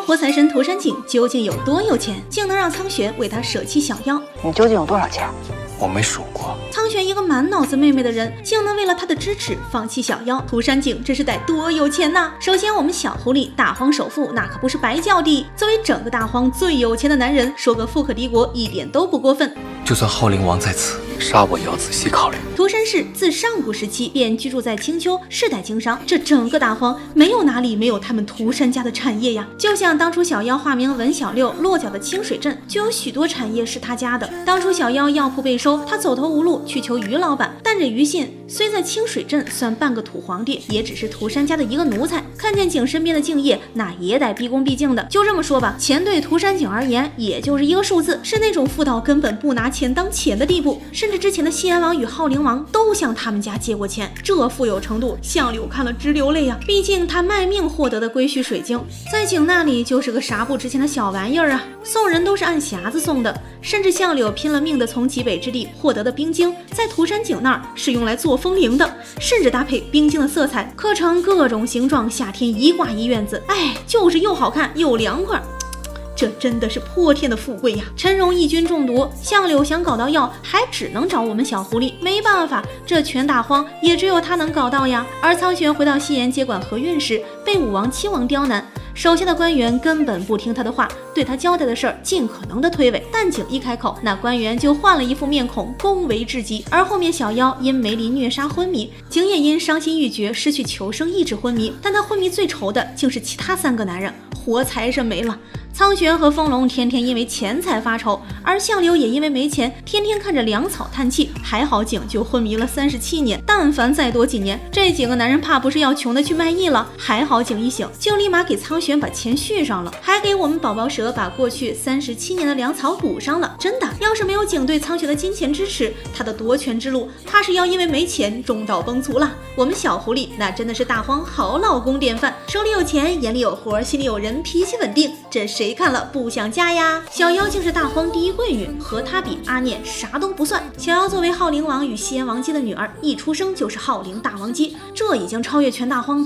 活财神涂山璟究竟有多有钱，竟能让苍玄为他舍弃小妖？ 你究竟有多少钱？ 我没数过。 苍玄一个满脑子妹妹的人，竟能为了他的支持放弃小妖？涂山璟这是得多有钱呐！首先，我们小狐狸大荒首富那可不是白叫的。作为整个大荒最有钱的男人，说个富可敌国一点都不过分。 就算浩灵王在此，杀我也要仔细考虑。 涂山氏自上古时期便居住在青丘，世代经商，这整个大荒没有哪里没有他们涂山家的产业呀。就像当初小妖化名文小六落脚的清水镇，就有许多产业是他家的。当初小妖药铺被收，他走投无路去求于老板，但这于信虽在清水镇算半个土皇帝，也只是涂山家的一个奴才。看见景身边的敬业，那也得毕恭毕敬的。就这么说吧，钱对涂山璟而言也就是一个数字，是那种富到根本不拿钱当钱的地步。甚至之前的西安王与浩灵王都向他们家借过钱，这富有程度，相柳看了直流泪呀。毕竟他卖命获得的归墟水晶，在景那里就是个啥不值钱的小玩意儿啊！送人都是按匣子送的，甚至相柳拼了命的从极北之地获得的冰晶，在涂山璟那儿是用来做风铃的，甚至搭配冰晶的色彩刻成各种形状，夏天一挂一院子，哎，就是又好看又凉快。这真的是泼天的富贵呀！陈荣义军中毒，相柳想搞到药，还只能找我们小狐狸。没办法，这全大荒也只有他能搞到呀。而苍玄回到西岩接管河运时，被武王七王刁难，手下的官员根本不听他的话，对他交代的事儿尽可能的推诿。但景一开口，那官员就换了一副面孔，恭维至极。而后面小妖因梅林虐杀昏迷，景也因伤心欲绝，失去求生意志昏迷。但他昏迷最愁的竟是其他3个男人，活财神没了。苍玄和风龙天天因为钱财发愁，而相柳也因为没钱，天天看着粮草叹气。还好景就昏迷了37年，但凡再多几年，这几个男人怕不是要穷的去卖艺了。还好景一醒，就立马给苍玄把钱续上了，还给我们宝宝蛇把过去37年的粮草补上了。真的，要是没有景对苍玄的金钱支持，他的夺权之路怕是要因为没钱中道崩殂了。我们小狐狸那真的是大荒好老公典范，手里有钱，眼里有活，心里有人，脾气稳定，这谁看了不想嫁呀？小妖竟是大荒第一贵女，和她比阿念啥都不算。小妖作为浩灵王与西岩王姬的女儿，一出生就是浩灵大王姬，这已经超越全大荒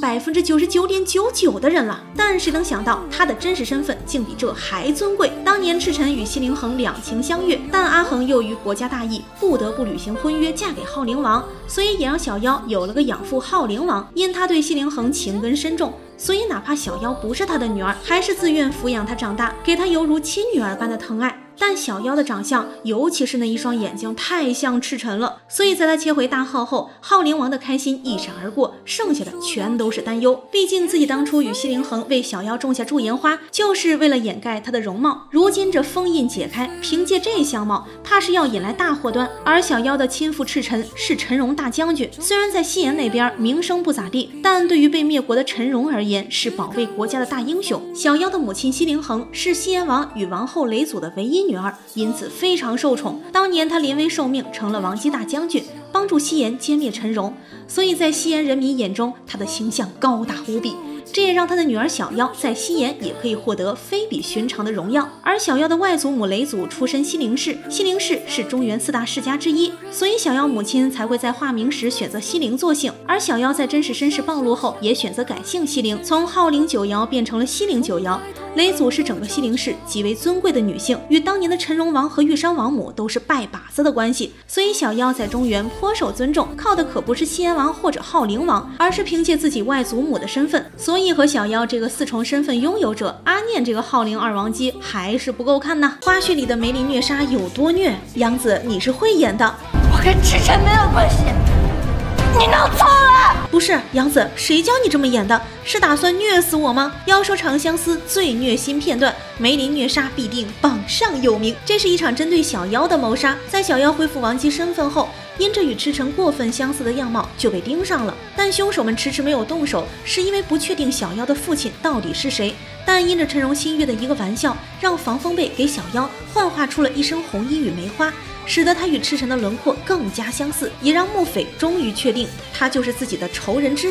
99.99%的人了。但谁能想到她的真实身份竟比这还尊贵？当年赤尘与西灵恒两情相悦，但阿恒又于国家大义，不得不履行婚约嫁给浩灵王，所以也让小妖有了个养父浩灵王。因他对西灵恒情根深重，所以哪怕小妖不是他的女儿，还是自愿抚养她长大，给她犹如亲女儿般的疼爱。但小妖的长相，尤其是那一双眼睛，太像赤尘了，所以在他切回大号后，浩灵王的开心一闪而过，剩下的全都是担忧。毕竟自己当初与西灵恒为小妖种下驻颜花，就是为了掩盖他的容貌。如今这封印解开，凭借这相貌，怕是要引来大祸端。而小妖的亲父赤尘是陈荣大将军，虽然在西岩那边名声不咋地，但对于被灭国的陈荣而言，是保卫国家的大英雄。小妖的母亲西灵恒是西岩王与王后雷祖的唯一女儿，因此非常受宠。当年他临危受命，成了王姬大将军，帮助西岩歼灭陈荣，所以在西岩人民眼中，他的形象高大无比。这也让他的女儿小妖在西岩也可以获得非比寻常的荣耀。而小妖的外祖母雷祖出身西陵氏，西陵氏是中原4大世家之一，所以小妖母亲才会在化名时选择西陵作姓。而小妖在真实身世暴露后，也选择改姓西陵，从浩陵九瑶变成了西陵九瑶。雷祖是整个西陵氏极为尊贵的女性，与当年的陈荣王和玉山王母都是拜把子的关系，所以小妖在中原颇受尊重，靠的可不是西安王或者浩灵王，而是凭借自己外祖母的身份。所以和小妖这个4重身份拥有者，阿念这个浩灵二王姬还是不够看呐。花絮里的梅林虐杀有多虐，杨子你是会演的。 我跟赤尘没有关系，你弄错了。 不是杨子，谁教你这么演的？是打算虐死我吗？要说长相思最虐心片段，梅林虐杀必定榜上有名。这是一场针对小妖的谋杀，在小妖恢复王姬身份后，因着与赤尘过分相似的样貌就被盯上了。但凶手们迟迟没有动手，是因为不确定小妖的父亲到底是谁。但因着陈荣新约的一个玩笑，让防风背给小妖幻化出了一身红衣与梅花，使得他与赤尘的轮廓更加相似，也让幕匪终于确定她就是自己的仇人之女。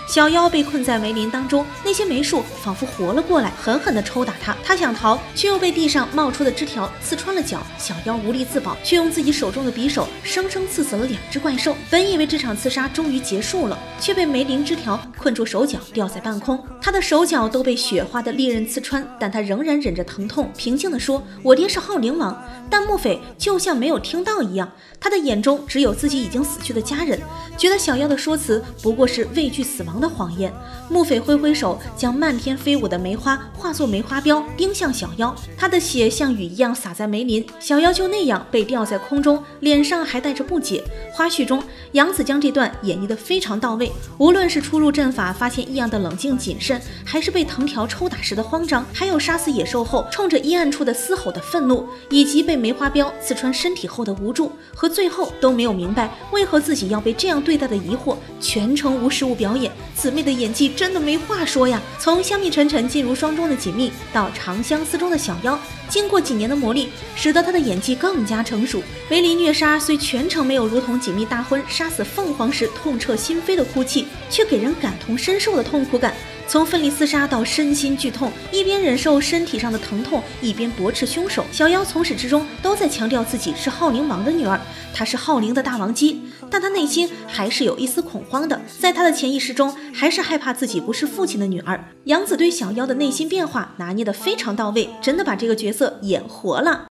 小妖被困在梅林当中，那些梅树仿佛活了过来，狠狠地抽打他。他想逃，却又被地上冒出的枝条刺穿了脚。小妖无力自保，却用自己手中的匕首生生刺死了2只怪兽。本以为这场刺杀终于结束了，却被梅林枝条困住手脚，吊在半空。他的手脚都被雪花的利刃刺穿，但他仍然忍着疼痛，平静地说：“我爹是浩灵王。”但木匪就像没有听到一样，他的眼中只有自己已经死去的家人，觉得小妖的说辞不过是畏惧死亡的谎言。木匪挥挥手，将漫天飞舞的梅花化作梅花镖，钉向小妖。他的血像雨一样洒在梅林，小妖就那样被吊在空中，脸上还带着不解。花絮中，杨紫将这段演绎得非常到位，无论是初入阵法发现异样的冷静谨慎，还是被藤条抽打时的慌张，还有杀死野兽后冲着阴暗处的嘶吼的愤怒，以及被梅花镖刺穿身体后的无助，和最后都没有明白为何自己要被这样对待的疑惑，全程无实物表演。姊妹的演技真的没话说呀！从香蜜沉沉进入霜中的锦觅，到长相思中的小妖，经过几年的磨砺，使得她的演技更加成熟。梅林虐杀虽全程没有如同锦觅大婚杀死凤凰时痛彻心扉的哭泣，却给人感同身受的痛苦感。从奋力厮杀到身心剧痛，一边忍受身体上的疼痛，一边驳斥凶手。小妖从始至终都在强调自己是浩灵王的女儿，她是浩灵的大王姬，但她内心还是有一丝恐慌的，在她的潜意识中，还是害怕自己不是父亲的女儿。杨紫对小妖的内心变化拿捏得非常到位，真的把这个角色演活了。